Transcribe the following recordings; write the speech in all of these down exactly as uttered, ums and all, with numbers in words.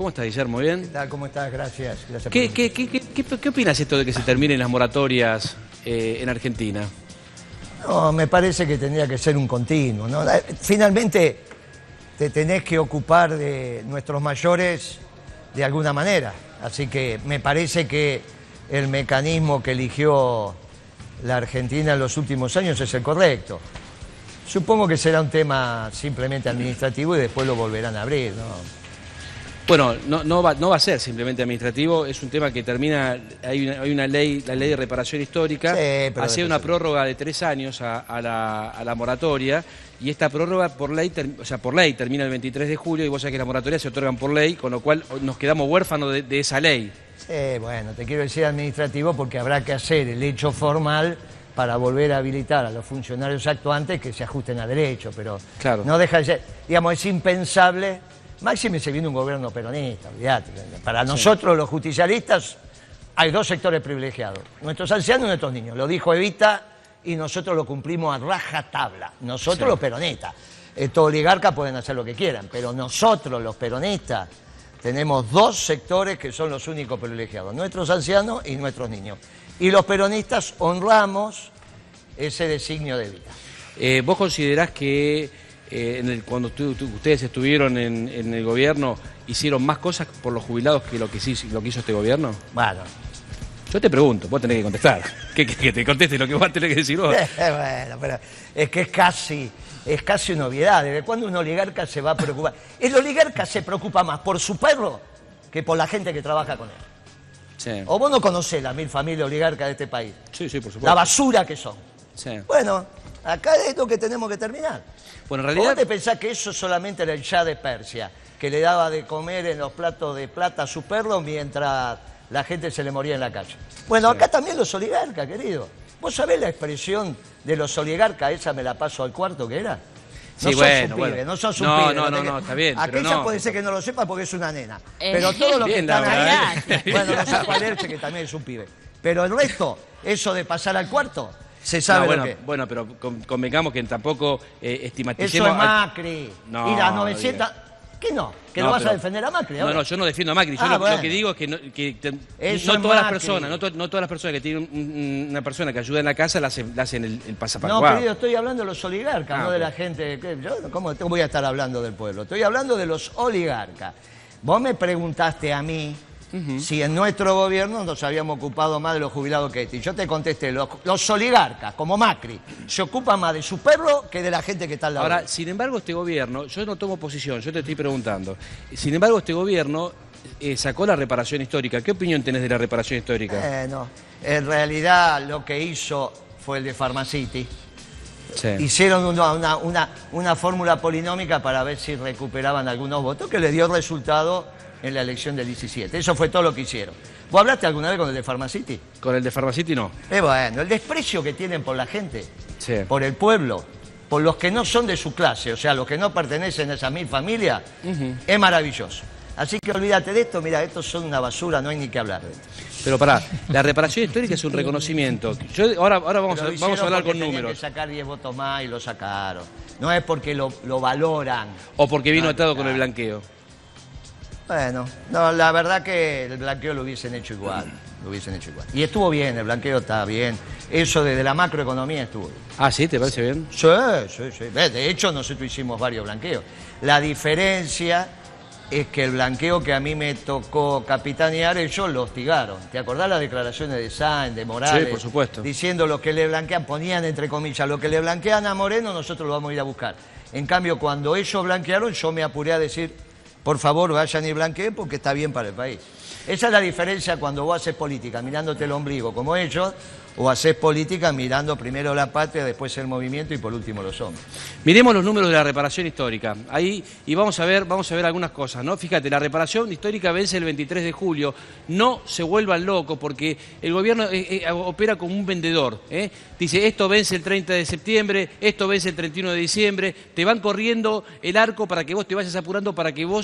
¿Cómo estás, Guillermo? ¿Bien? ¿Qué tal? ¿Cómo estás? Gracias. Gracias ¿Qué, por qué, qué, qué, qué, ¿Qué opinas esto de que se terminen las moratorias eh, en Argentina? No, me parece que tendría que ser un continuo, ¿no? Finalmente te tenés que ocupar de nuestros mayores de alguna manera. Así que me parece que el mecanismo que eligió la Argentina en los últimos años es el correcto. Supongo que será un tema simplemente administrativo y después lo volverán a abrir, ¿no? Bueno, no, no, va, no va a ser simplemente administrativo, es un tema que termina, hay una, hay una ley, la ley de reparación histórica, sí, hacía una prórroga de tres años a, a, la, a la moratoria, y esta prórroga por ley, ter, o sea, por ley termina el veintitrés de julio, y vos sabés que las moratorias se otorgan por ley, con lo cual nos quedamos huérfanos de, de esa ley. Sí, bueno, te quiero decir administrativo porque habrá que hacer el hecho formal para volver a habilitar a los funcionarios actuantes que se ajusten a derecho, pero claro. No deja de ser, digamos, es impensable. Máxime se viene un gobierno peronista, olvídate. Para sí. Nosotros, los justicialistas, hay dos sectores privilegiados, nuestros ancianos y nuestros niños. Lo dijo Evita y nosotros lo cumplimos a rajatabla. Nosotros sí. Los peronistas. Estos oligarcas pueden hacer lo que quieran, pero nosotros, los peronistas, tenemos dos sectores que son los únicos privilegiados, nuestros ancianos y nuestros niños. Y los peronistas honramos ese designio de Evita. Eh, ¿Vos considerás que Eh, en el, cuando tu, tu, ustedes estuvieron en, en el gobierno, hicieron más cosas por los jubilados que lo que, lo que hizo este gobierno? Bueno. Yo te pregunto, vos tenés que contestar. Que, que, que te conteste lo que vos tenés que decir vos. Bueno, pero es que es casi, es casi una obviedad. ¿Desde cuándo un oligarca se va a preocupar? El oligarca se preocupa más por su perro que por la gente que trabaja con él. Sí. O vos no conocés las mil familias oligarcas de este país. Sí, sí, por supuesto. La basura que son. Sí. Bueno, acá es lo que tenemos que terminar. Bueno, en realidad... ¿Vos te pensás que eso solamente era el Shah de Persia, que le daba de comer en los platos de plata a su perro mientras la gente se le moría en la calle? Bueno, sí. Acá también los oligarcas, querido. ¿Vos sabés la expresión de los oligarcas? Esa me la paso al cuarto, ¿que era? No sí, sos bueno, un pibe, bueno. no sos un no, pibe. No, no, no, no, está bien. Aquella no. puede ser que no lo sepa porque es una nena. Eh, pero todos los que bien, están ahí... Bueno, no saco a Lerche, que también es un pibe. Pero el resto, eso de pasar al cuarto... Se sabe no, bueno, lo que... bueno, pero convengamos que tampoco eh, estigmaticemos... Eso es Macri. No, y las novecientas... ¿Qué no? ¿Que no, lo vas pero... a defender a Macri ahora? No, no, yo no defiendo a Macri. Yo ah, lo, bueno. lo que digo es que no, que te, Eso no es todas Macri. las personas, no, to, no todas las personas que tienen un, una persona que ayuda en la casa la hacen, la hacen el, el pasapaguado. No, querido, estoy hablando de los oligarcas, ah, no okay. de la gente... Que, yo, ¿cómo voy a estar hablando del pueblo? Estoy hablando de los oligarcas. Vos me preguntaste a mí... Uh-huh. Si en nuestro gobierno nos habíamos ocupado más de los jubilados que este. Y yo te contesté, los, los oligarcas, como Macri, se ocupan más de su perro que de la gente que está al lado. Ahora, sin embargo, este gobierno, yo no tomo posición, yo te estoy preguntando. Sin embargo, este gobierno eh, sacó la reparación histórica. ¿Qué opinión tenés de la reparación histórica? Eh, no. En realidad, lo que hizo fue el de Pharmacity. Sí. Hicieron una, una, una, una fórmula polinómica para ver si recuperaban algunos votos, que le dio resultado en la elección del diecisiete. Eso fue todo lo que hicieron. ¿Vos hablaste alguna vez con el de Pharmacity? Con el de Pharmacity no. Eh, bueno, el desprecio que tienen por la gente, sí. Por el pueblo, por los que no son de su clase, o sea, los que no pertenecen a esas mil familias, uh-huh. Es maravilloso. Así que olvídate de esto, mira, estos son una basura, no hay ni que hablar de esto. Pero pará, la reparación histórica es un reconocimiento. Yo, ahora ahora vamos, a, vamos a hablar con números. Tenían que sacar diez votos más y lo sacaron. No es porque lo, lo valoran. O porque vino no, atado claro. con el blanqueo. Bueno, no, la verdad que el blanqueo lo hubiesen hecho igual, lo hubiesen hecho igual. Y estuvo bien, el blanqueo está bien. Eso desde la macroeconomía estuvo bien. Ah, ¿sí? ¿Te parece bien? Sí, sí, sí. De hecho, nosotros hicimos varios blanqueos. La diferencia es que el blanqueo que a mí me tocó capitanear, ellos lo hostigaron. ¿Te acordás las declaraciones de Sáenz, de Morales? Sí, por supuesto. Diciendo lo que le blanquean, ponían entre comillas, lo que le blanquean a Moreno, nosotros lo vamos a ir a buscar. En cambio, cuando ellos blanquearon, yo me apuré a decir... Por favor, vayan y blanqueen porque está bien para el país. Esa es la diferencia cuando vos haces política mirándote el ombligo como ellos, o haces política mirando primero la patria, después el movimiento y por último los hombres. Miremos los números de la reparación histórica. Ahí, y vamos a ver, vamos a ver algunas cosas, ¿no? Fíjate, la reparación histórica vence el veintitrés de julio. No se vuelvan locos porque el gobierno eh, eh, opera como un vendedor, ¿eh? Dice, esto vence el treinta de septiembre, esto vence el treinta y uno de diciembre. Te van corriendo el arco para que vos te vayas apurando, para que vos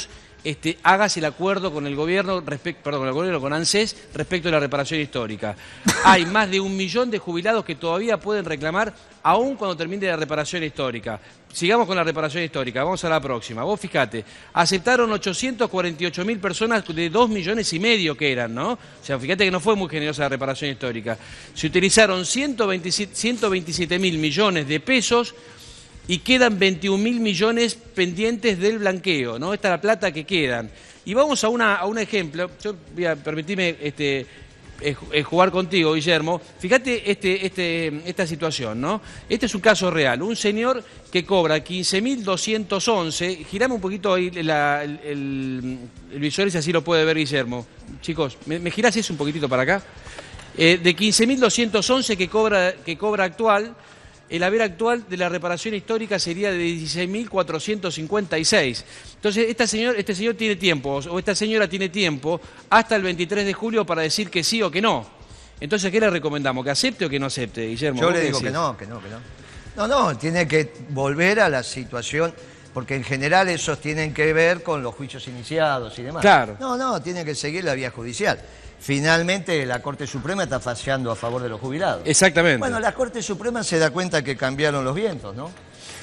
este, hagas el acuerdo con el gobierno, respecto, perdón, con el gobierno, con ANSES, respecto de la reparación histórica. Hay más de un millón de jubilados que todavía pueden reclamar, aún cuando termine la reparación histórica. Sigamos con la reparación histórica, vamos a la próxima. Vos fijate, aceptaron ochocientas cuarenta y ocho mil personas de dos millones y medio que eran, ¿no? O sea, fíjate que no fue muy generosa la reparación histórica. Se utilizaron ciento veintisiete mil millones de pesos y quedan veintiún mil millones pendientes del blanqueo, ¿no? Esta es la plata que quedan. Y vamos a, una, a un ejemplo, yo voy a permitirme este, eh, jugar contigo, Guillermo. Fíjate este, este, esta situación, ¿no? Este es un caso real, un señor que cobra quince mil doscientos once, girame un poquito ahí la, el, el, el visor, si así lo puede ver Guillermo. Chicos, ¿me, me girás eso un poquitito para acá? Eh, de quince mil doscientos once que cobra, que cobra actual, el haber actual de la reparación histórica sería de dieciséis mil cuatrocientos cincuenta y seis. Entonces, esta señor, este señor tiene tiempo, o esta señora tiene tiempo, hasta el veintitrés de julio para decir que sí o que no. Entonces, ¿qué le recomendamos? ¿Que acepte o que no acepte, Guillermo? Yo le digo que no, que no, que no. No, no, tiene que volver a la situación, porque en general esos tienen que ver con los juicios iniciados y demás. Claro. No, no, tiene que seguir la vía judicial. Finalmente la Corte Suprema está fallando a favor de los jubilados. Exactamente. Bueno, la Corte Suprema se da cuenta que cambiaron los vientos, ¿no?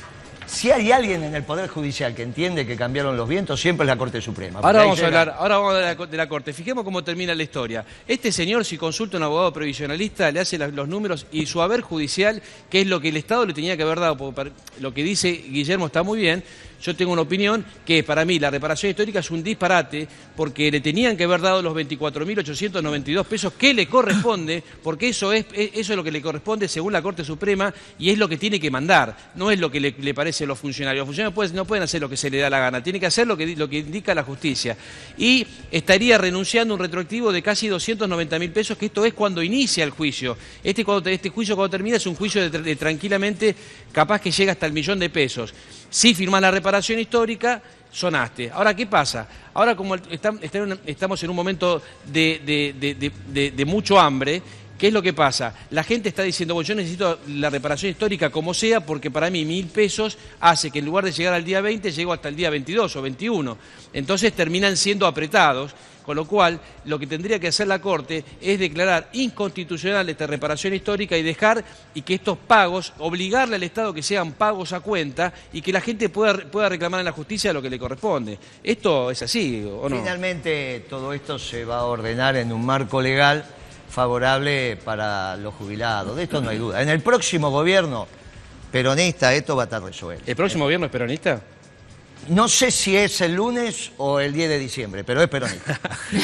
Si hay alguien en el Poder Judicial que entiende que cambiaron los vientos, siempre es la Corte Suprema. Ahora vamos a hablar, ahora vamos a hablar de la, de la Corte. Fijemos cómo termina la historia. Este señor, si consulta a un abogado previsionalista, le hace la, los números y su haber judicial, que es lo que el Estado le tenía que haber dado, porque lo que dice Guillermo está muy bien. Yo tengo una opinión que para mí la reparación histórica es un disparate porque le tenían que haber dado los veinticuatro mil ochocientos noventa y dos pesos que le corresponde, porque eso es, eso es lo que le corresponde según la Corte Suprema y es lo que tiene que mandar, no es lo que le, le parece a los funcionarios. Los funcionarios pueden, no pueden hacer lo que se le da la gana, tienen que hacer lo que, lo que indica la justicia. Y estaría renunciando a un retroactivo de casi doscientos noventa mil pesos, que esto es cuando inicia el juicio. Este, cuando, este juicio cuando termina es un juicio de, de tranquilamente capaz que llega hasta el millón de pesos. Si firmás la reparación histórica, sonaste. Ahora, ¿qué pasa? Ahora, como estamos en un momento de, de, de, de, de, de mucho hambre, ¿qué es lo que pasa? La gente está diciendo, bueno, yo necesito la reparación histórica como sea, porque para mí mil pesos hace que en lugar de llegar al día veinte, llego hasta el día veintidós o veintiuno. Entonces terminan siendo apretados, con lo cual lo que tendría que hacer la Corte es declarar inconstitucional esta reparación histórica y dejar y que estos pagos, obligarle al Estado que sean pagos a cuenta y que la gente pueda, pueda reclamar en la justicia lo que le corresponde. ¿Esto es así o no? Finalmente todo esto se va a ordenar en un marco legal favorable para los jubilados, de esto no hay duda. En el próximo gobierno peronista esto va a estar resuelto. ¿El próximo gobierno es peronista? No sé si es el lunes o el diez de diciembre, pero es peronista.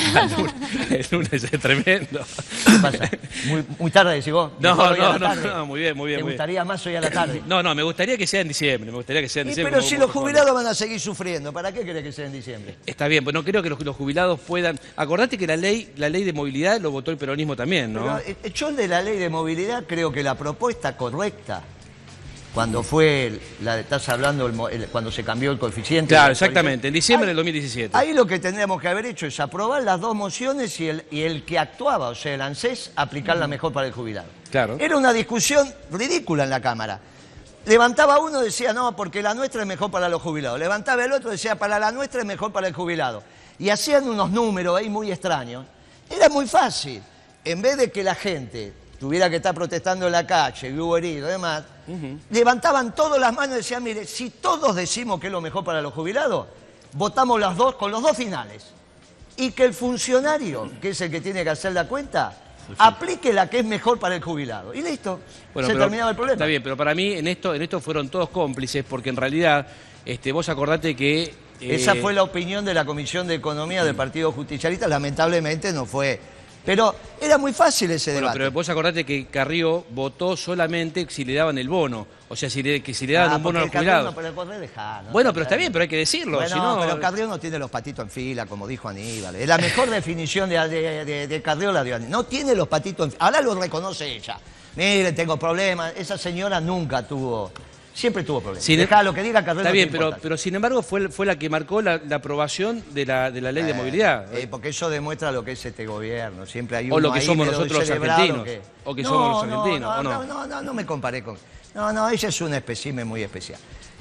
El lunes es tremendo. ¿Qué pasa? ¿Muy, muy tarde decís vos? No, no, no, no, no, muy bien, muy bien. ¿Te muy gustaría bien. más hoy a la tarde? No, no, me gustaría que sea en diciembre, me gustaría que sea en Y diciembre. pero como- si como los corresponde. jubilados van a seguir sufriendo, ¿para qué querés que sea en diciembre? Está bien, pues no creo que los, los jubilados puedan... Acordate que la ley, la ley de movilidad lo votó el peronismo también, ¿no? Pero, eh, yo de la ley de movilidad creo que la propuesta correcta, cuando fue, la, estás hablando, el mo- el- cuando se cambió el coeficiente. Claro, el exactamente, en diciembre Ahí- del dos mil diecisiete. Ahí lo que tendríamos que haber hecho es aprobar las dos mociones y el, y el que actuaba, o sea, el ANSES, aplicarla mejor para el jubilado. Claro. Era una discusión ridícula en la Cámara. Levantaba uno y decía, no, porque la nuestra es mejor para los jubilados. Levantaba el otro y decía, para la nuestra es mejor para el jubilado. Y hacían unos números ahí muy extraños. Era muy fácil. En vez de que la gente tuviera que estar protestando en la calle, y hubo heridos y demás, uh-huh. levantaban todas las manos y decían, mire, si todos decimos que es lo mejor para los jubilados, votamos las dos con los dos finales. Y que el funcionario, que es el que tiene que hacer la cuenta, sí, sí. aplique la que es mejor para el jubilado. Y listo, Bueno, se pero, terminaba el problema. Está bien, pero para mí en esto, en esto fueron todos cómplices, porque en realidad este, vos acordate que... Eh... Esa fue la opinión de la Comisión de Economía del Partido Justicialista, lamentablemente no fue... Pero era muy fácil ese bueno, debate. Pero vos acordate que Carrió votó solamente si le daban el bono. O sea, si le, que si le daban ah, un bono a los Carrió jubilados. No, pero el Correo deja, no, bueno, pero está bien, pero hay que decirlo. Bueno, si no... pero Carrió no tiene los patitos en fila, como dijo Aníbal. Es la mejor definición de, de, de, de Carrió la de Aníbal. No tiene los patitos en fila. Ahora lo reconoce ella. Mire, tengo problemas. Esa señora nunca tuvo... Siempre tuvo problemas. Sin, Dejá lo que diga Carrió. Está no bien, pero, pero sin embargo fue, fue la que marcó la, la aprobación de la, de la ley eh, de movilidad. Eh, porque eso demuestra lo que es este gobierno. Siempre hay o uno lo que ahí somos nosotros los argentinos. Que... O que no, somos los no, argentinos, no, ¿o no? No, no, no, no me comparé con... No, no, ella es un espécimen muy especial.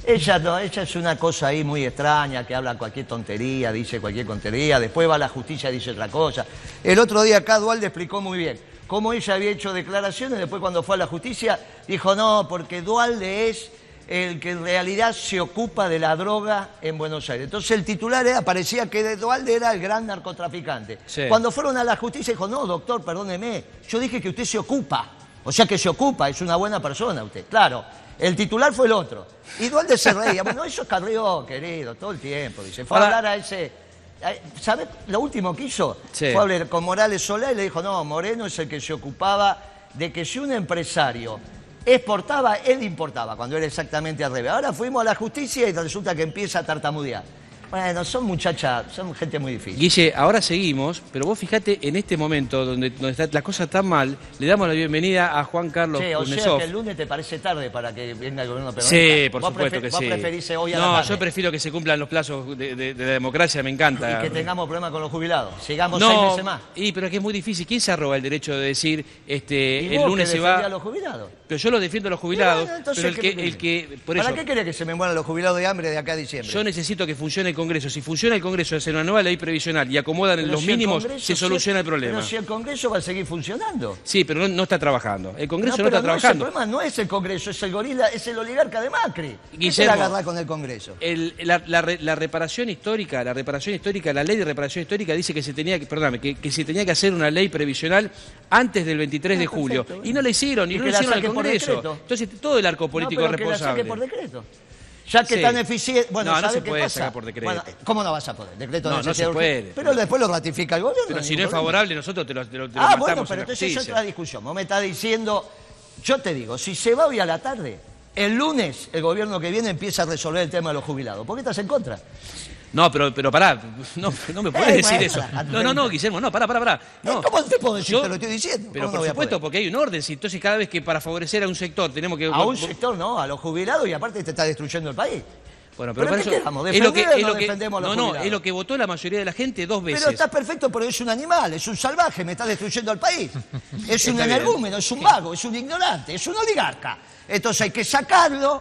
Ella no, ella es una cosa ahí muy extraña, que habla cualquier tontería, dice cualquier tontería, después va a la justicia y dice otra cosa. El otro día acá Dualde explicó muy bien cómo ella había hecho declaraciones, después cuando fue a la justicia dijo no, porque Dualde es el que en realidad se ocupa de la droga en Buenos Aires. Entonces el titular era, parecía que Dualde era el gran narcotraficante. Sí. Cuando fueron a la justicia dijo, no, doctor, perdóneme, yo dije que usted se ocupa. O sea que se ocupa, es una buena persona usted. Claro, el titular fue el otro. Y Dualde se reía. Bueno, eso es Carrió, querido, todo el tiempo. Dice, fue a hablar a ese... ¿Sabe lo último que hizo? Sí. Fue a hablar con Morales Solá y le dijo, no, Moreno es el que se ocupaba de que si un empresario exportaba, él importaba, cuando era exactamente al revés. Ahora fuimos a la justicia y resulta que empieza a tartamudear. Bueno, son muchachas, son gente muy difícil. Guille, ahora seguimos, pero vos fijate en este momento donde, donde está la cosa tan mal, le damos la bienvenida a Juan Carlos Sí, o sea Kuznetsov. que el lunes te parece tarde para que venga el gobierno peronista. Sí, por ¿Vos supuesto que vos sí. preferís hoy a no, la tarde? yo prefiero que se cumplan los plazos de, de- de la democracia, me encanta. Y que tengamos problemas con los jubilados. Sigamos no, seis meses más. y, pero es que es muy difícil. ¿Quién se arroga el derecho de decir, este, ¿Y el vos lunes que se defendés va? a los jubilados? Pero yo lo defiendo a los jubilados, Y bueno, entonces, pero el ¿qué que, me el que, por ¿Para eso, qué querés que se me mueran los jubilados de hambre de acá a diciembre? yo necesito que funcione el Congreso. Si funciona el Congreso, hacer una nueva ley previsional y acomodan en Pero los si el mínimos, Congreso se soluciona el problema. Pero si el Congreso va a seguir funcionando. Sí, pero no, no está trabajando. El Congreso no, pero está no es el trabajando. problema no es el Congreso, es el gorila, es el oligarca de Macri. ¿Qué te Guillermo, la agarrás con el Congreso? El- la, la re- la reparación histórica, la reparación histórica, la ley de reparación histórica dice que se tenía que, perdóname, que, que se tenía que hacer una ley previsional antes del veintitrés de Ah, julio. perfecto, Y bueno. no la hicieron, y, Y no que la la hicieron al saquen por Congreso. decreto. Entonces todo el arco político no, es pero que la saque responsable. por decreto. Ya que Sí. tan eficiente... Bueno, No, no ¿sabe se qué puede pasa? sacar por decreto. Bueno, ¿cómo no vas a poder? Decreto No, de no necesidad se urgente. puede. Pero después lo ratifica el gobierno. Pero no hay si no ningún es problema. favorable, nosotros te lo, te lo- te lo Ah, matamos bueno, en pero la entonces es justicia. otra discusión. Vos me estás diciendo... Yo te digo, si se va hoy a la tarde, el lunes el gobierno que viene empieza a resolver el tema de los jubilados. ¿Por qué estás en contra? No, pero, pero pará, no, no me podés Eh, decir bueno, eso. la- No, no, no, Guillermo, no, pará, pará, pará. No. Eh, ¿Cómo te puedo decir? Yo- Te lo estoy diciendo. Pero ¿Cómo por no voy a supuesto, poder? porque hay un orden. Si entonces cada vez que para favorecer a un sector tenemos que... A un sector no, a los jubilados y aparte te está destruyendo el país. Bueno, pero, ¿Pero para qué eso quedamos? es lo que, ¿Defender o es no lo que- defendemos a los no, no, jubilados? es lo que votó la mayoría de la gente dos veces. Pero está perfecto, pero es un animal, es un salvaje, me está destruyendo el país. Es un Está bien. energúmeno, es un vago, es un ignorante, es un oligarca. Entonces hay que sacarlo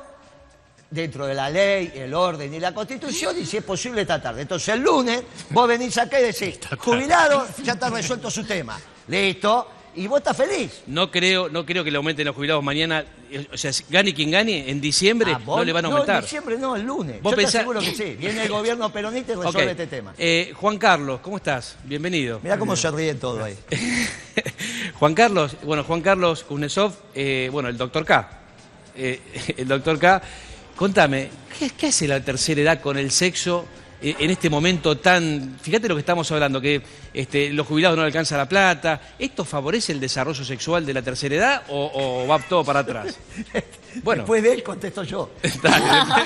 dentro de la ley, el orden y la Constitución y si es posible esta tarde. Entonces el lunes vos venís acá y decís, jubilado, ya está resuelto su tema. Listo. Y vos estás feliz. No creo, no creo que le aumenten los jubilados mañana. eh, O sea, si gane quien gane, en diciembre Ah, ¿vos? no le van a No, aumentar. en diciembre no, el lunes. ¿Vos Yo te pensá- aseguro que sí. Viene el gobierno peronista y Ok. resuelve este tema. Eh, Juan Carlos, ¿cómo estás? Bienvenido. Mirá cómo se ríe todo ahí. Juan Carlos, bueno, Juan Carlos Kuznetsov, eh, bueno, el doctor K. Eh, el doctor K, contame, ¿qué, qué hace la tercera edad con el sexo eh, en este momento tan... Fíjate lo que estamos hablando, que este, los jubilados no le alcanza la plata. ¿Esto favorece el desarrollo sexual de la tercera edad o, o va todo para atrás? Bueno. Después de él contesto yo. Dale.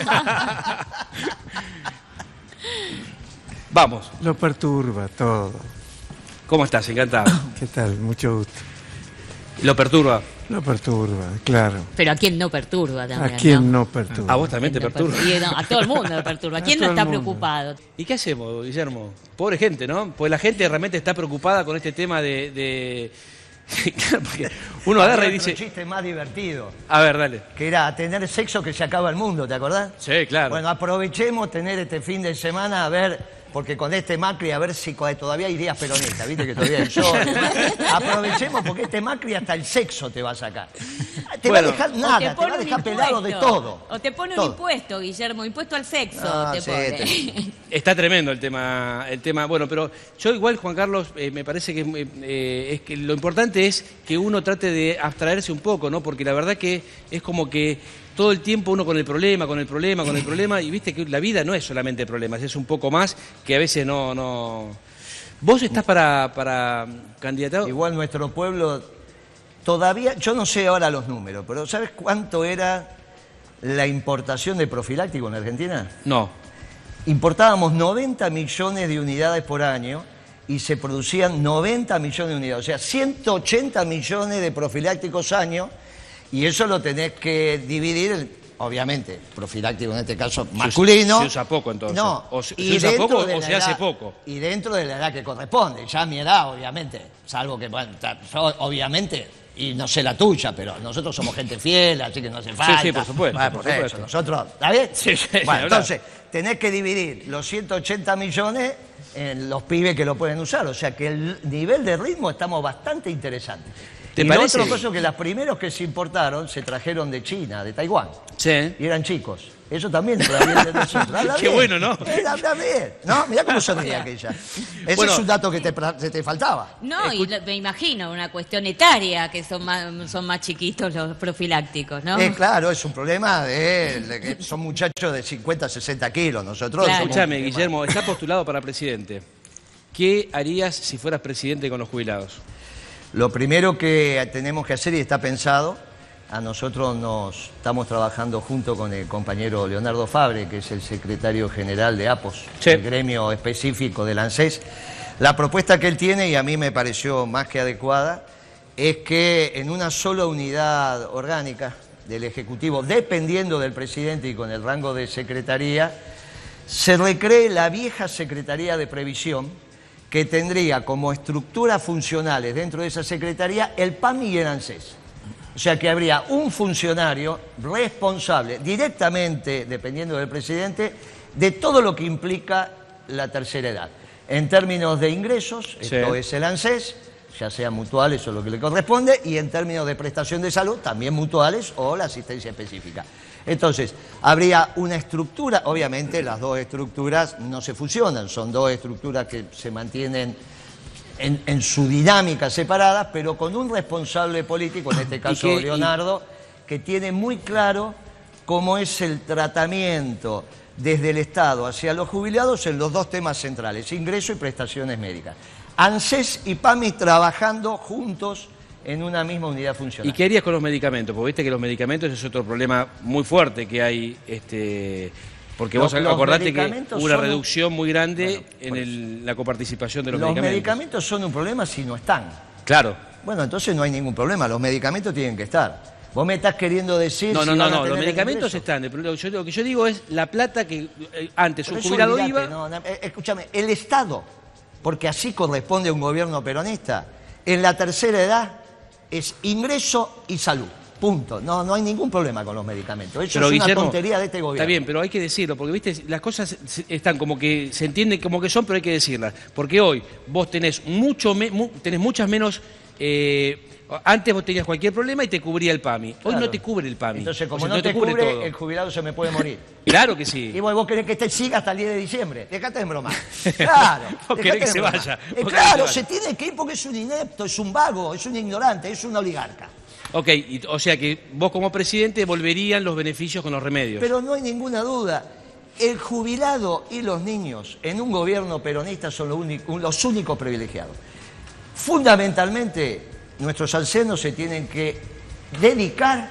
Vamos, Lo perturba todo. ¿cómo estás? Encantado. ¿Qué tal? Mucho gusto. Lo perturba. Lo perturba, claro. Pero a quién no perturba también. ¿A quién ¿no? no perturba? ¿A vos también te ¿Quién no perturba? Y no, a todo el mundo le perturba. A ¿Quién no todo el está mundo. preocupado? ¿Y qué hacemos, Guillermo? Pobre gente, ¿no? Pues la gente realmente está preocupada con este tema de... de... Claro, porque uno agarra y Había otro dice... chiste más divertido, A ver, dale. que era tener sexo que se acaba el mundo, ¿te acordás? Sí, claro. Bueno, aprovechemos tener este fin de semana a ver, porque con este Macri a ver si co- todavía hay días peronistas, viste que todavía hay sol. Aprovechemos porque este Macri hasta el sexo te va a sacar. Te Bueno. va a dejar O te nada, te pone va a un dejar pelado de impuesto. todo. O te pone Todo. un impuesto, Guillermo, impuesto al sexo. Ah, te sí, pone. te- Está tremendo el tema, el tema. Bueno, pero yo igual, Juan Carlos, eh, me parece que, eh, eh, es que lo importante es que uno trate de abstraerse un poco, ¿no? Porque la verdad que es como que todo el tiempo uno con el problema, con el problema, con el problema, y viste que la vida no es solamente problemas, es un poco más que a veces no... no... ¿Vos estás para, para candidato? Igual nuestro pueblo todavía, yo no sé ahora los números, pero ¿sabes cuánto era la importación de profiláctico en Argentina? No. Importábamos noventa millones de unidades por año y se producían noventa millones de unidades, o sea, ciento ochenta millones de profilácticos año, y eso lo tenés que dividir obviamente, profiláctico en este caso masculino. Se usa poco entonces. No, o se, y se usa dentro poco de o la se hace edad- poco. Y dentro de la edad que corresponde, ya a mi edad, obviamente, salvo que, bueno, ta- yo, obviamente, y no sé la tuya, pero nosotros somos gente fiel, así que no hace falta. sí, por supuesto, Bueno, por por eso, supuesto. nosotros, ¿está bien? Sí, sí, ni Bueno, hablar. entonces, tenés que dividir los ciento ochenta millones en los pibes que lo pueden usar, o sea que el nivel de ritmo estamos bastante interesantes. ¿Te y lo parece? otro cosa es que los primeros que se importaron se trajeron de China, de Taiwán. Sí. Y eran chicos. Eso también habla bien de nosotros. Habla Qué bien. bueno, ¿no? Eh, habla bien. ¿No? Mirá cómo sonría aquella. Ese Bueno. es un dato que te, pra- se te faltaba. No, y lo- me imagino una cuestión etaria, que son más, son más chiquitos los profilácticos, ¿no? Eh, claro, es un problema de, de que son muchachos de cincuenta, sesenta kilos. Nosotros Claro. somos- Escúchame, Guillermo, está postulado para presidente. ¿Qué harías si fueras presidente con los jubilados? Lo primero que tenemos que hacer, y está pensado, a nosotros nos estamos trabajando junto con el compañero Leonardo Fabre, que es el secretario general de APOS, Sí. el gremio específico del ANSES. La propuesta que él tiene, y a mí me pareció más que adecuada, es que en una sola unidad orgánica del Ejecutivo, dependiendo del presidente y con el rango de secretaría, se recree la vieja Secretaría de Previsión, que tendría como estructuras funcionales dentro de esa secretaría el PAMI y el ANSES. O sea que habría un funcionario responsable directamente, dependiendo del presidente, de todo lo que implica la tercera edad. En términos de ingresos, Sí. esto es el ANSES, ya sean mutuales o lo que le corresponde, y en términos de prestación de salud, también mutuales o la asistencia específica. Entonces, habría una estructura, obviamente las dos estructuras no se fusionan, son dos estructuras que se mantienen en, en su dinámica separadas, pero con un responsable político, en este caso qué- y- Leonardo, que tiene muy claro cómo es el tratamiento desde el Estado hacia los jubilados en los dos temas centrales, ingreso y prestaciones médicas. ANSES y PAMI trabajando juntos en una misma unidad funcional. ¿Y qué harías con los medicamentos? Porque viste que los medicamentos es otro problema muy fuerte que hay, este, porque vos Los- los acordate que medicamentos hubo una son un- reducción muy grande Bueno, en por el- la coparticipación de los, Los medicamentos. medicamentos son un problema si no están. Claro. Bueno, entonces no hay ningún problema, los medicamentos tienen que estar. Vos me estás queriendo decir No, si no, no, van a no, los tener medicamentos ingreso. están. Pero lo, yo- lo que yo digo es la plata que eh, antes Pero un eso jubilado olvidate, iba... no, no, eh, escúchame, el Estado, porque así corresponde a un gobierno peronista, en la tercera edad es ingreso y salud. Punto. No, no hay ningún problema con los medicamentos. Eso Pero, es una Guillermo, tontería de este gobierno. Está bien, pero hay que decirlo, porque viste, las cosas se- están como que se entienden como que son, pero hay que decirlas. Porque hoy vos tenés mucho me- mu- tenés muchas menos. eh, antes vos tenías cualquier problema y te cubría el PAMI. Hoy Claro. no te cubre el PAMI. Entonces, O como sea, no te cubre, todo. el jubilado se me puede morir. Claro que sí. Y vos, vos querés que te siga hasta el diez de diciembre. Dejate de bromar. Claro. Vos dejate querés que de se bromar. vaya. Eh, Vos querés que claro, se se vaya. tiene que ir porque es un inepto, es un vago, es un ignorante, es un oligarca. Ok, y- o sea que vos como presidente volverían los beneficios con los remedios. Pero no hay ninguna duda. El jubilado y los niños en un gobierno peronista son los únicos, los únicos privilegiados. Fundamentalmente, nuestros ancianos se tienen que dedicar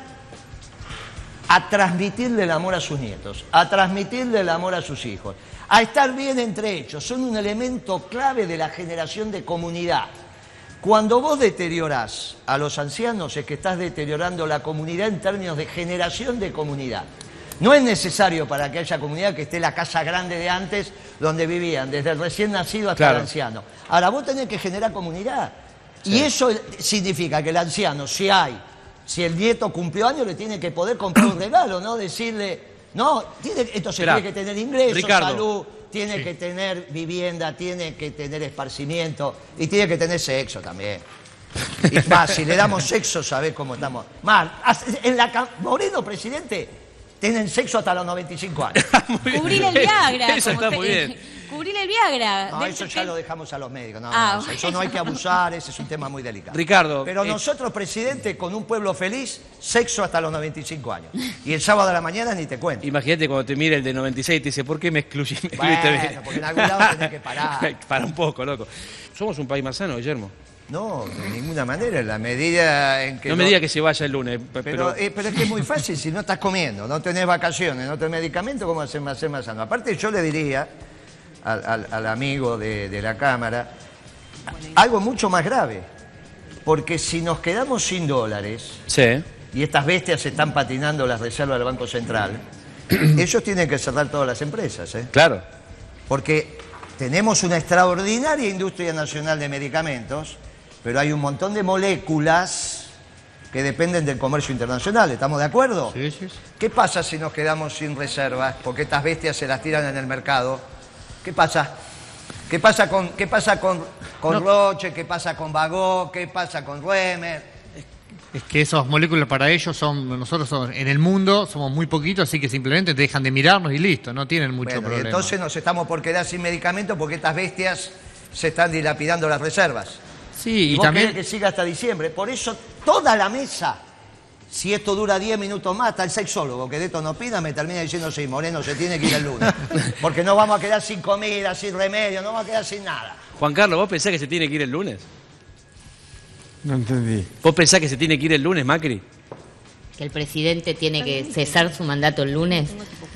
a transmitirle el amor a sus nietos, a transmitirle el amor a sus hijos, a estar bien entre ellos. Son un elemento clave de la generación de comunidad. Cuando vos deteriorás a los ancianos es que estás deteriorando la comunidad en términos de generación de comunidad. No es necesario para que haya comunidad que esté la casa grande de antes donde vivían, desde el recién nacido hasta Claro. el anciano. Ahora vos tenés que generar comunidad. Y eso significa que el anciano, si hay, si el nieto cumplió años, le tiene que poder comprar un regalo, ¿no? Decirle, no, tiene, entonces Esperá, tiene que tener ingresos, Ricardo. salud, tiene que tener vivienda, tiene que tener esparcimiento y tiene que tener sexo también. Y más, si le damos sexo, sabés cómo estamos. Más, en la cam- Moreno, presidente, tienen sexo hasta los noventa y cinco años. Muy bien. Cubrir el Viagra. Eso como está te- muy bien. Cubrir el Viagra. No, De- eso ya lo dejamos a los médicos. No, Ah, no, eso, eso no hay que abusar, ese es un tema muy delicado. Ricardo, Pero eh, nosotros, presidente, con un pueblo feliz, sexo hasta los noventa y cinco años. Y el sábado a la mañana ni te cuento. Imagínate cuando te mira el de noventa y seis y te dice, ¿por qué me excluiste? Bueno, porque en algún lado tenés que parar. Para un poco, loco. Somos un país más sano, Guillermo. No, de ninguna manera, en la medida en que... No me diga que se vaya el lunes, pe- Pero, pero... eh, pero es que es muy fácil, si no estás comiendo, no tenés vacaciones, no tenés medicamento, ¿cómo hacer más, hacer más sano? Aparte yo le diría al, al- al amigo de, de la Cámara algo mucho más grave, porque si nos quedamos sin dólares, Sí. y estas bestias están patinando las reservas del Banco Central, ellos tienen que cerrar todas las empresas, ¿eh? Claro. Porque tenemos una extraordinaria industria nacional de medicamentos, pero hay un montón de moléculas que dependen del comercio internacional, ¿estamos de acuerdo? Sí, sí, sí. ¿Qué pasa si nos quedamos sin reservas? Porque estas bestias se las tiran en el mercado. ¿Qué pasa? ¿Qué pasa con, qué pasa con, con No. Roche? ¿Qué pasa con Bagó? ¿Qué pasa con Ruemer? Es que esas moléculas para ellos son, nosotros somos- en el mundo somos muy poquitos, así que simplemente dejan de mirarnos y listo, no tienen mucho Bueno, y problema. entonces nos estamos por quedar sin medicamentos porque estas bestias se están dilapidando las reservas. Sí, Y, y vos también... querés que siga hasta diciembre. Por eso toda la mesa, si esto dura diez minutos más, hasta el sexólogo que de esto no opina me termina diciendo, sí, Moreno se tiene que ir el lunes. Porque no vamos a quedar sin comida, sin remedio, no vamos a quedar sin nada. Juan Carlos, ¿vos pensás que se tiene que ir el lunes? No entendí. ¿Vos pensás que se tiene que ir el lunes, Macri? Que el presidente tiene que cesar su mandato el lunes.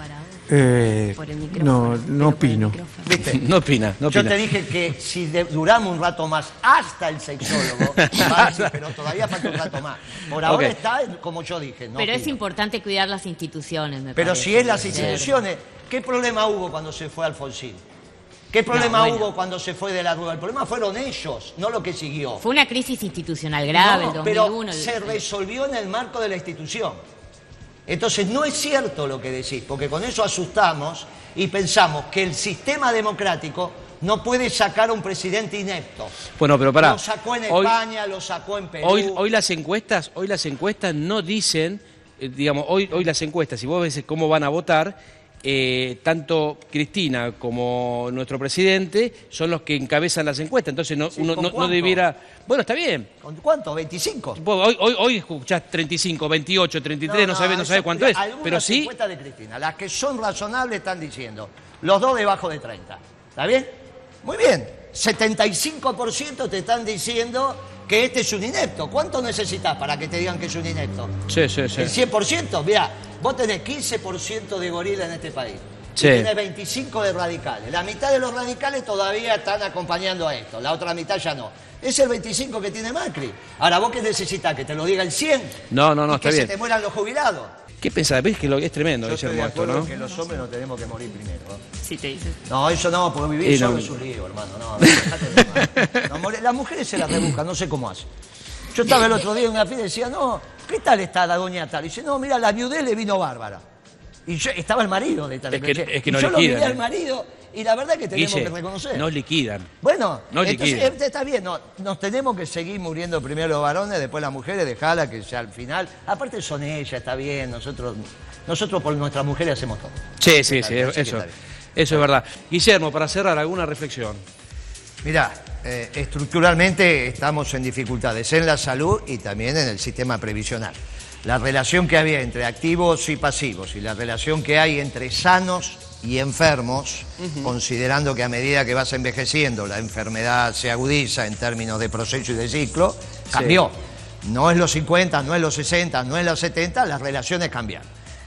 Eh, no, no opino. ¿Viste? No opina, no Yo opina. te dije que si de- duramos un rato más hasta el sexólogo, va a decir, pero todavía falta un rato más. Por ahora Ok. está como yo dije. No Pero es opino. importante cuidar las instituciones, me Pero parece. si es las Ser- instituciones, ¿qué problema hubo cuando se fue Alfonsín? ¿Qué problema No, bueno. hubo cuando se fue de la Rúa? El problema fueron ellos, no lo que siguió. Fue una crisis institucional grave No, el dos mil uno. pero el- se resolvió en el marco de la institución. Entonces no es cierto lo que decís, porque con eso asustamos y pensamos que el sistema democrático no puede sacar a un presidente inepto. Bueno, pero pará. Lo sacó en Hoy- España, lo sacó en Perú. Hoy, hoy las encuestas, hoy las encuestas no dicen, eh, digamos, hoy, hoy las encuestas, si vos ves cómo van a votar, eh, tanto Cristina como nuestro presidente son los que encabezan las encuestas. Entonces no, Sí, uno ¿con no, no cuánto? debiera. Bueno, está bien. ¿Con cuánto? ¿veinticinco? Vos Hoy, hoy, hoy escuchás treinta y cinco, veintiocho, treinta y tres, no, sabés no eso- sabés cuánto es. algunas Pero sí. encuestas de Cristina, las que son razonables están diciendo, los dos debajo de treinta. ¿Está bien? Muy bien. setenta y cinco por ciento te están diciendo que este es un inepto. ¿Cuánto necesitas para que te digan que es un inepto? Sí, sí, sí. ¿El cien por ciento? Mirá, vos tenés quince por ciento de gorila en este país. Sí. Y tenés veinticinco de radicales. La mitad de los radicales todavía están acompañando a esto, la otra mitad ya no. Es el veinticinco que tiene Macri. Ahora, ¿vos qué necesitas? ¿Que te lo diga el cien? No, no, no, ¿Y está que bien. se te mueran los jubilados? ¿Qué pensás? ¿Ves que lo, es tremendo, Yo estoy de Guillermo, esto, acuerdo no? que los hombres no tenemos que morir primero. ¿no? Sí, te dice. No, eso no, porque vivir Y solo no. es un lío, hermano. No, dejate de tomar. No, more- las mujeres se las rebuscan, no sé cómo hacen. Yo estaba el otro día en una fiesta y decía, no, ¿qué tal está la doña tal? Y dice, no, mira, la viudez le vino bárbara. Y yo, estaba el marido de tal. Es que- es que y no yo lo liquidan, miré al eh. marido y la verdad que tenemos Guille, que reconocer. nos liquidan. Bueno, No entonces liquiden. eh, está bien, no, nos tenemos que seguir muriendo primero los varones, después las mujeres, dejala que sea al final. Aparte son ellas, está bien, nosotros, nosotros por nuestras mujeres hacemos todo. Sí, sí, sí, Así que eso, está bien. eso es verdad. Guillermo, para cerrar, alguna reflexión. Mirá, eh, estructuralmente estamos en dificultades en la salud y también en el sistema previsional. La relación que había entre activos y pasivos y la relación que hay entre sanos y enfermos, considerando que a medida que vas envejeciendo la enfermedad se agudiza en términos de proceso y de ciclo, cambió. No es los cincuenta, no es los sesenta, no es los setenta, las relaciones cambian.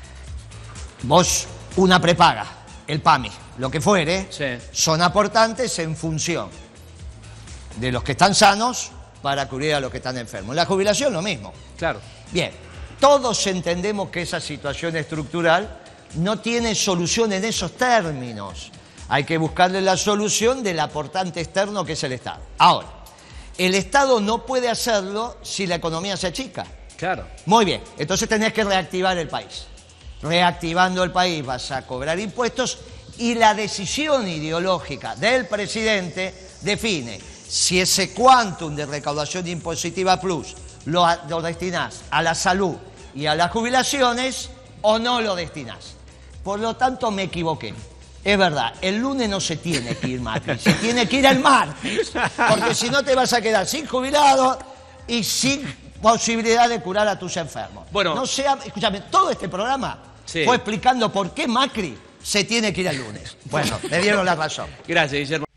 Vos, una prepaga, el PAMI, lo que fuere, Sí. son aportantes en función de los que están sanos para cubrir a los que están enfermos. La jubilación lo mismo. Claro. Bien, todos entendemos que esa situación estructural no tiene solución en esos términos. Hay que buscarle la solución del aportante externo que es el Estado. Ahora, el Estado no puede hacerlo si la economía se achica. Claro. Muy bien, entonces tenés que reactivar el país. Reactivando el país vas a cobrar impuestos y la decisión ideológica del presidente define si ese quantum de recaudación impositiva plus lo, lo destinás a la salud y a las jubilaciones o no lo destinás. Por lo tanto, me equivoqué. Es verdad, el lunes no se tiene que ir Macri, se tiene que ir el martes, porque si no te vas a quedar sin jubilado y sin posibilidad de curar a tus enfermos. Bueno. No sea, escúchame, todo este programa Sí. fue explicando por qué Macri se tiene que ir el lunes. Bueno, me dieron la razón. Gracias, Guillermo.